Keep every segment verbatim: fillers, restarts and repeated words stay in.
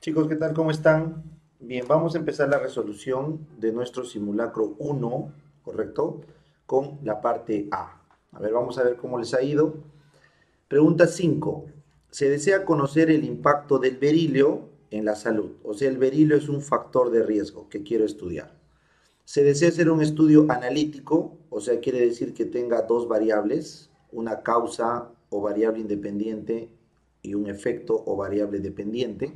Chicos, ¿qué tal? ¿Cómo están? Bien, vamos a empezar la resolución de nuestro simulacro uno, ¿correcto? Con la parte A. A ver, vamos a ver cómo les ha ido. Pregunta cinco. Se desea conocer el impacto del berilio en la salud. O sea, el berilio es un factor de riesgo que quiero estudiar. Se desea hacer un estudio analítico, o sea, quiere decir que tenga dos variables, una causa o variable independiente y un efecto o variable dependiente.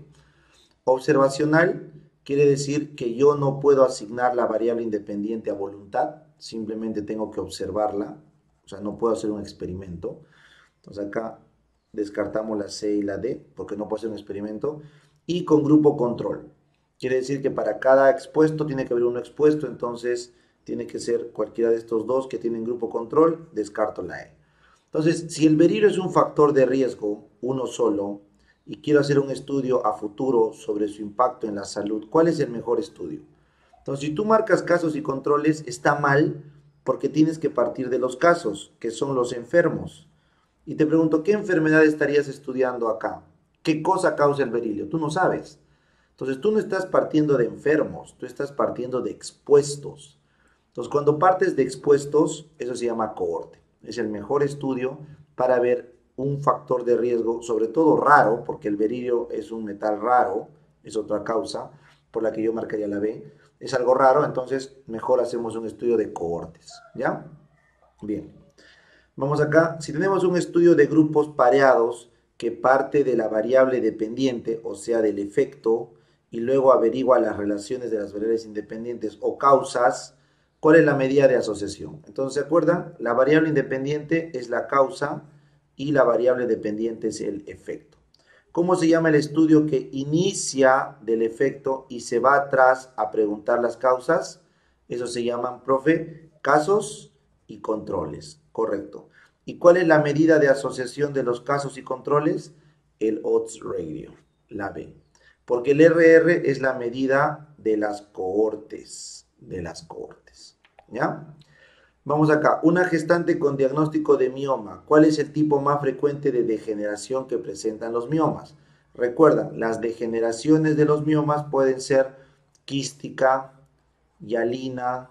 Observacional quiere decir que yo no puedo asignar la variable independiente a voluntad, simplemente tengo que observarla, o sea, no puedo hacer un experimento. Entonces acá descartamos la C y la D porque no puedo hacer un experimento. Y con grupo control, quiere decir que para cada expuesto tiene que haber uno expuesto, entonces tiene que ser cualquiera de estos dos que tienen grupo control, descarto la E. Entonces, si el berilio es un factor de riesgo, uno solo, y quiero hacer un estudio a futuro sobre su impacto en la salud, ¿cuál es el mejor estudio? Entonces, si tú marcas casos y controles, está mal porque tienes que partir de los casos, que son los enfermos. Y te pregunto, ¿qué enfermedad estarías estudiando acá? ¿Qué cosa causa el berilio? Tú no sabes. Entonces, tú no estás partiendo de enfermos, tú estás partiendo de expuestos. Entonces, cuando partes de expuestos, eso se llama cohorte. Es el mejor estudio para ver un factor de riesgo, sobre todo raro, porque el berilio es un metal raro, es otra causa por la que yo marcaría la B. Es algo raro, entonces mejor hacemos un estudio de cohortes, ¿ya? Bien. Vamos acá. Si tenemos un estudio de grupos pareados que parte de la variable dependiente, o sea, del efecto, y luego averigua las relaciones de las variables independientes o causas, ¿cuál es la medida de asociación? Entonces, ¿se acuerdan? La variable independiente es la causa y la variable dependiente es el efecto. ¿Cómo se llama el estudio que inicia del efecto y se va atrás a preguntar las causas? Eso se llaman, profe, casos y controles. Correcto. ¿Y cuál es la medida de asociación de los casos y controles? El odds ratio, la B. Porque el R R es la medida de las cohortes, de las cohortes. ¿Ya? Vamos acá. Una gestante con diagnóstico de mioma. ¿Cuál es el tipo más frecuente de degeneración que presentan los miomas? Recuerdan, las degeneraciones de los miomas pueden ser quística, hialina,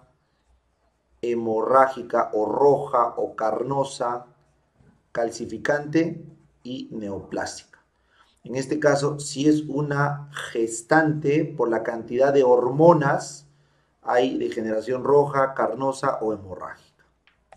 hemorrágica o roja o carnosa, calcificante y neoplásica. En este caso, si es una gestante, por la cantidad de hormonas, hay degeneración roja, carnosa o hemorrágica.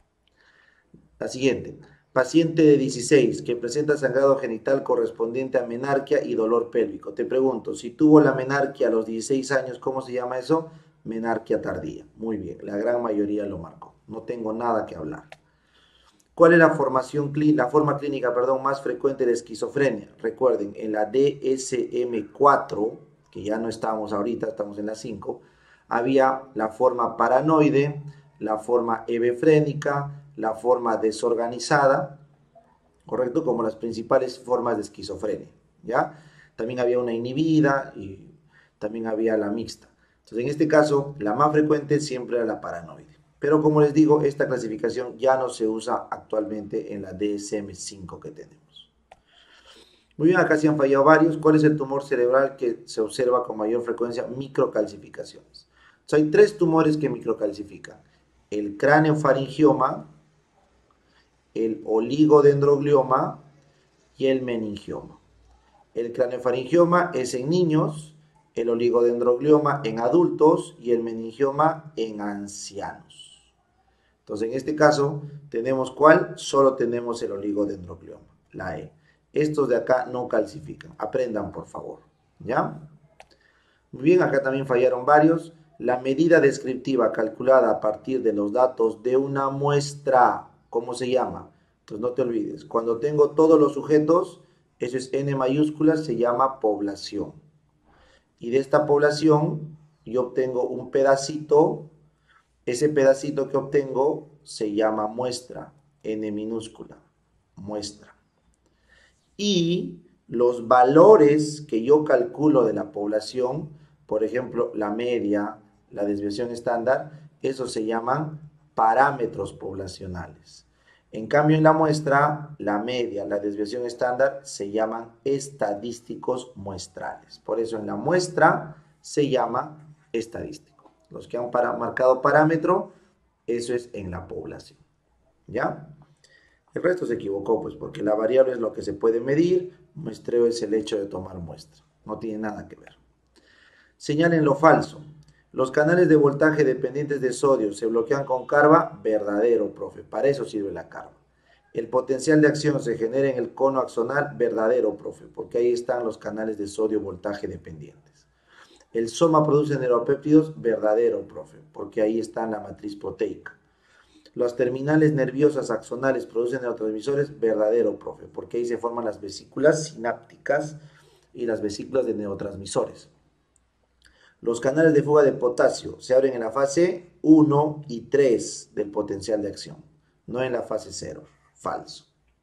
La siguiente, paciente de dieciséis que presenta sangrado genital correspondiente a menarquia y dolor pélvico. Te pregunto, si tuvo la menarquia a los dieciséis años, ¿cómo se llama eso? Menarquia tardía. Muy bien, la gran mayoría lo marcó. No tengo nada que hablar. ¿Cuál es la, formación, la forma clínica perdón, más frecuente de esquizofrenia? Recuerden, en la D S M cuatro, que ya no estamos ahorita, estamos en la cinco, había la forma paranoide, la forma hebefrénica, la forma desorganizada, ¿correcto? Como las principales formas de esquizofrenia, ¿ya? También había una inhibida y también había la mixta. Entonces, en este caso, la más frecuente siempre era la paranoide. Pero como les digo, esta clasificación ya no se usa actualmente en la D S M cinco que tenemos. Muy bien, acá se han fallado varios. ¿Cuál es el tumor cerebral que se observa con mayor frecuencia? Microcalcificaciones. Entonces, hay tres tumores que microcalcifican. El craneofaringioma, el oligodendroglioma y el meningioma. El craneofaringioma es en niños, el oligodendroglioma en adultos y el meningioma en ancianos. Entonces, en este caso, ¿tenemos cuál? Solo tenemos el oligodendroglioma, la E. Estos de acá no calcifican. Aprendan, por favor. ¿Ya? Muy bien, acá también fallaron varios. La medida descriptiva calculada a partir de los datos de una muestra, ¿cómo se llama? Entonces, no te olvides. Cuando tengo todos los sujetos, eso es N mayúscula, se llama población. Y de esta población, yo obtengo un pedacito. Ese pedacito que obtengo se llama muestra, N minúscula, muestra. Y los valores que yo calculo de la población, por ejemplo, la media, la desviación estándar, esos se llaman parámetros poblacionales. En cambio, en la muestra, la media, la desviación estándar, se llaman estadísticos muestrales. Por eso en la muestra se llama estadístico. Los que han para, marcado parámetro, eso es en la población. ¿Ya? El resto se equivocó, pues, porque la variable es lo que se puede medir, muestreo es el hecho de tomar muestra. No tiene nada que ver. Señalen lo falso. Los canales de voltaje dependientes de sodio se bloquean con carva. Verdadero, profe. Para eso sirve la carva. El potencial de acción se genera en el cono axonal. Verdadero, profe, porque ahí están los canales de sodio voltaje dependientes. El soma produce neuropéptidos. Verdadero, profe, porque ahí está la matriz proteica. Las terminales nerviosas axonales producen neurotransmisores. Verdadero, profe, porque ahí se forman las vesículas sinápticas y las vesículas de neurotransmisores. Los canales de fuga de potasio se abren en la fase uno y tres del potencial de acción, no en la fase cero. Falso.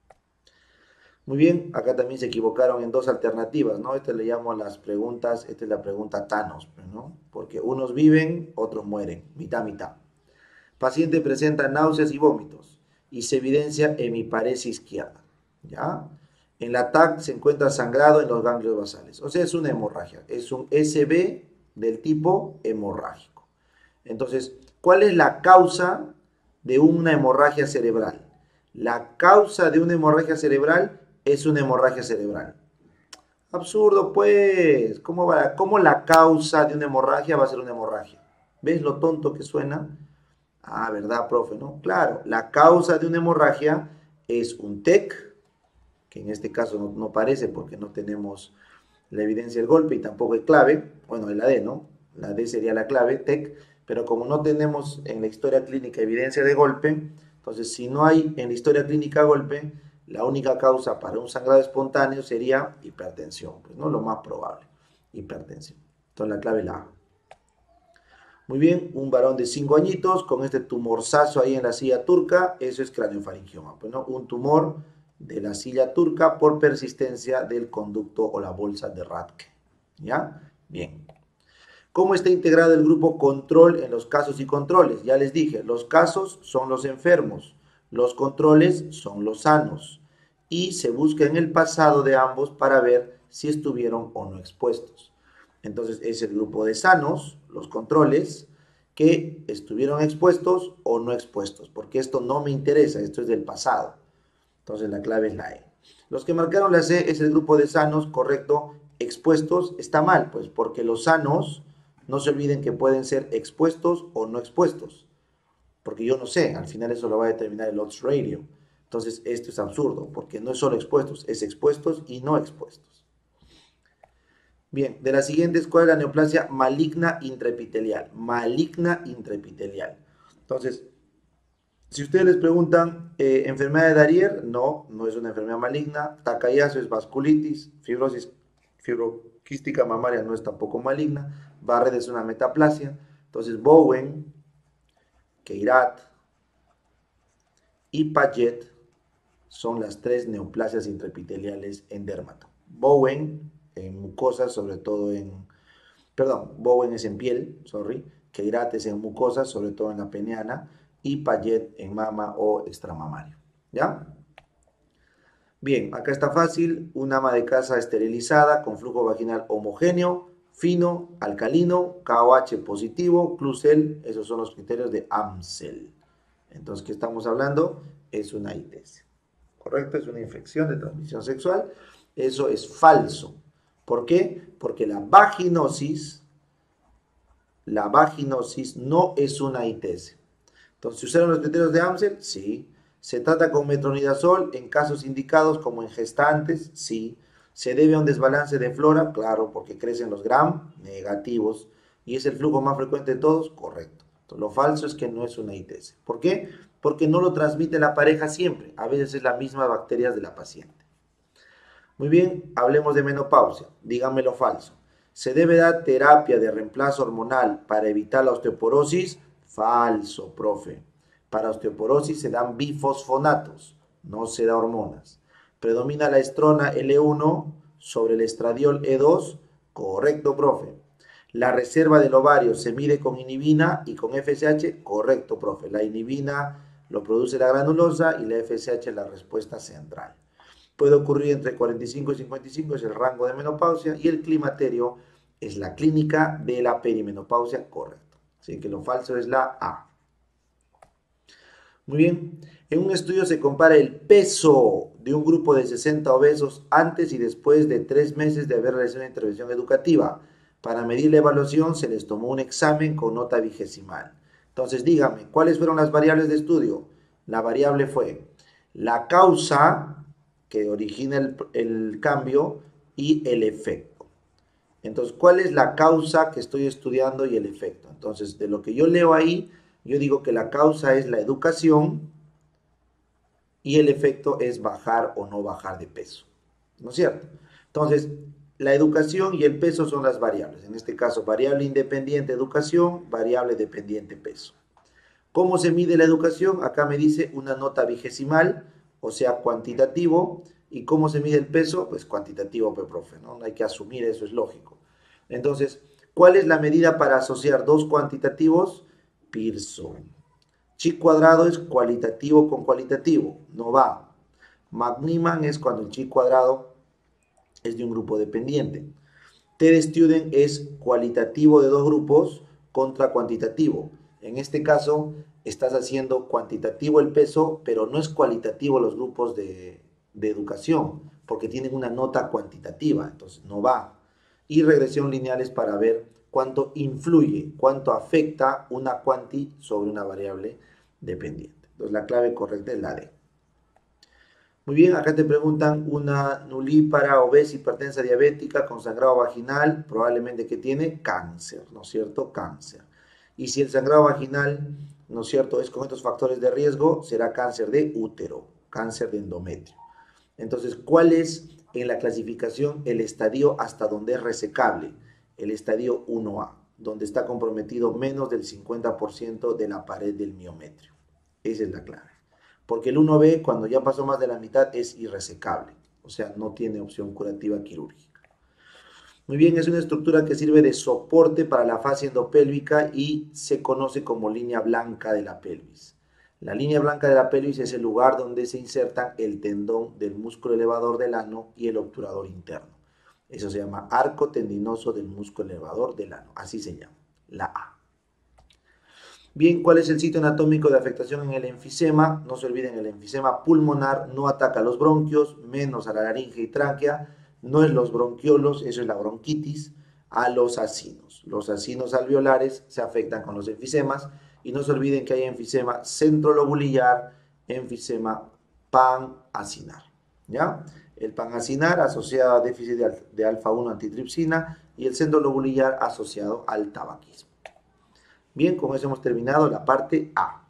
Muy bien, acá también se equivocaron en dos alternativas, ¿no? Este le llamo las preguntas, esta es la pregunta Thanos, ¿no? Porque unos viven, otros mueren, mitad, mitad. Paciente presenta náuseas y vómitos y se evidencia hemiparesia izquierda, ¿ya? En la T A C se encuentra sangrado en los ganglios basales, o sea, es una hemorragia, es un S B del tipo hemorrágico. Entonces, ¿cuál es la causa de una hemorragia cerebral? La causa de una hemorragia cerebral es una hemorragia cerebral. Absurdo, pues. ¿Cómo, va? ¿Cómo la causa de una hemorragia va a ser una hemorragia? ¿Ves lo tonto que suena? Ah, ¿verdad, profe? ¿No? Claro, la causa de una hemorragia es un T E C, que en este caso no, no parece porque no tenemos la evidencia del golpe y tampoco el clave, bueno, la D, ¿no? La D sería la clave, T E C, pero como no tenemos en la historia clínica evidencia de golpe, entonces si no hay en la historia clínica golpe, la única causa para un sangrado espontáneo sería hipertensión, pues, ¿no? Lo más probable, hipertensión. Entonces la clave es la A. Muy bien, un varón de cinco añitos con este tumorzazo ahí en la silla turca, eso es craneofaringioma, pues, ¿no? Un tumor de la silla turca por persistencia del conducto o la bolsa de Rathke. ¿Ya? Bien. ¿Cómo está integrado el grupo control en los casos y controles? Ya les dije, los casos son los enfermos, los controles son los sanos y se busca en el pasado de ambos para ver si estuvieron o no expuestos. Entonces es el grupo de sanos, los controles, que estuvieron expuestos o no expuestos, porque esto no me interesa, esto es del pasado. Entonces la clave es la E. Los que marcaron la C es el grupo de sanos, correcto. Expuestos está mal, pues porque los sanos, no se olviden que pueden ser expuestos o no expuestos. Porque yo no sé, al final eso lo va a determinar el odds ratio. Entonces esto es absurdo, porque no es solo expuestos, es expuestos y no expuestos. Bien, de las siguientes, ¿cuál es la neoplasia maligna intraepitelial? Maligna intraepitelial. Entonces, si ustedes les preguntan, eh, ¿enfermedad de Darier? No, no es una enfermedad maligna. Takayasu es vasculitis. Fibrosis fibroquística mamaria no es tampoco maligna. Barrett es una metaplasia. Entonces, Bowen, Keirat y Paget son las tres neoplasias intraepiteliales en dermato. Bowen en mucosas, sobre todo en... Perdón, Bowen es en piel, sorry. Keirat es en mucosas, sobre todo en la peneana. Y Paget en mama o extramamario. ¿Ya? Bien, acá está fácil. Un ama de casa esterilizada con flujo vaginal homogéneo, fino, alcalino, K O H positivo, Clusel, esos son los criterios de Amsel. Entonces, ¿qué estamos hablando? Es una I T S. ¿Correcto? Es una infección de transmisión sexual. Eso es falso. ¿Por qué? Porque la vaginosis, la vaginosis no es una I T S. Entonces, ¿se usaron los criterios de Amsel? Sí. ¿Se trata con metronidazol en casos indicados como en gestantes? Sí. ¿Se debe a un desbalance de flora? Claro, porque crecen los gram negativos. ¿Y es el flujo más frecuente de todos? Correcto. Entonces, lo falso es que no es una I T S. ¿Por qué? Porque no lo transmite la pareja siempre. A veces es la misma bacteria de la paciente. Muy bien, hablemos de menopausia. Díganme lo falso. ¿Se debe dar terapia de reemplazo hormonal para evitar la osteoporosis? Falso, profe. Para osteoporosis se dan bifosfonatos, no se da hormonas. ¿Predomina la estrona L uno sobre el estradiol E dos? Correcto, profe. ¿La reserva del ovario se mide con inhibina y con F S H? Correcto, profe. La inhibina lo produce la granulosa y la F S H es la respuesta central. Puede ocurrir entre cuarenta y cinco y cincuenta y cinco, es el rango de menopausia, y el climaterio es la clínica de la perimenopausia, correcto. Así que lo falso es la A. Muy bien, en un estudio se compara el peso de un grupo de sesenta obesos antes y después de tres meses de haber realizado una intervención educativa. Para medir la evaluación se les tomó un examen con nota vigesimal. Entonces dígame, ¿cuáles fueron las variables de estudio? La variable fue la causa que origina el, el cambio y el efecto. Entonces, ¿cuál es la causa que estoy estudiando y el efecto? Entonces, de lo que yo leo ahí, yo digo que la causa es la educación y el efecto es bajar o no bajar de peso, ¿no es cierto? Entonces, la educación y el peso son las variables. En este caso, variable independiente educación, variable dependiente peso. ¿Cómo se mide la educación? Acá me dice una nota vigesimal, o sea, cuantitativo. ¿Y cómo se mide el peso? Pues cuantitativo, pues, profe, ¿no? Hay que asumir eso, es lógico. Entonces, ¿cuál es la medida para asociar dos cuantitativos? Pearson. Chi cuadrado es cualitativo con cualitativo, no va. McNeman es cuando el chi cuadrado es de un grupo dependiente. T de Student es cualitativo de dos grupos contra cuantitativo. En este caso, estás haciendo cuantitativo el peso, pero no es cualitativo los grupos de, de educación, porque tienen una nota cuantitativa, entonces no va. Y regresión lineal es para ver cuánto influye, cuánto afecta una cuanti sobre una variable dependiente. Entonces la clave correcta es la D. Muy bien, acá te preguntan una nulípara, obesa, hipertensa, diabética, con sangrado vaginal, probablemente que tiene cáncer, ¿no es cierto? Cáncer. Y si el sangrado vaginal, ¿no es cierto?, es con estos factores de riesgo, será cáncer de útero, cáncer de endometrio. Entonces, ¿cuál es en la clasificación el estadio hasta donde es resecable? El estadio uno A, donde está comprometido menos del cincuenta por ciento de la pared del miometrio. Esa es la clave. Porque el uno B, cuando ya pasó más de la mitad, es irresecable. O sea, no tiene opción curativa quirúrgica. Muy bien, es una estructura que sirve de soporte para la fascia endopélvica y se conoce como línea blanca de la pelvis. La línea blanca de la pelvis es el lugar donde se insertan el tendón del músculo elevador del ano y el obturador interno. Eso se llama arco tendinoso del músculo elevador del ano. Así se llama, la A. Bien, ¿cuál es el sitio anatómico de afectación en el enfisema? No se olviden, el enfisema pulmonar no ataca a los bronquios, menos a la laringe y tráquea. No es los bronquiolos, eso es la bronquitis, a los acinos. Los acinos alveolares se afectan con los enfisemas. Y no se olviden que hay enfisema centrolobulillar, enfisema panacinar, ¿ya? El panacinar asociado a déficit de alfa uno antitripsina y el centrolobulillar asociado al tabaquismo. Bien, con eso hemos terminado la parte A.